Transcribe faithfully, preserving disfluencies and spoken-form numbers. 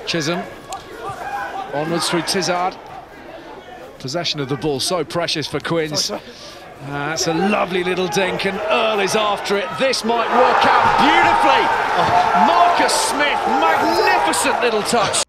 Chisholm. Onwards through Tizard. Possession of the ball so precious for Quins. Uh, it's a lovely little dink, and Earle is after it. This might work out beautifully. Oh, Marcus Smith, magnificent little touch.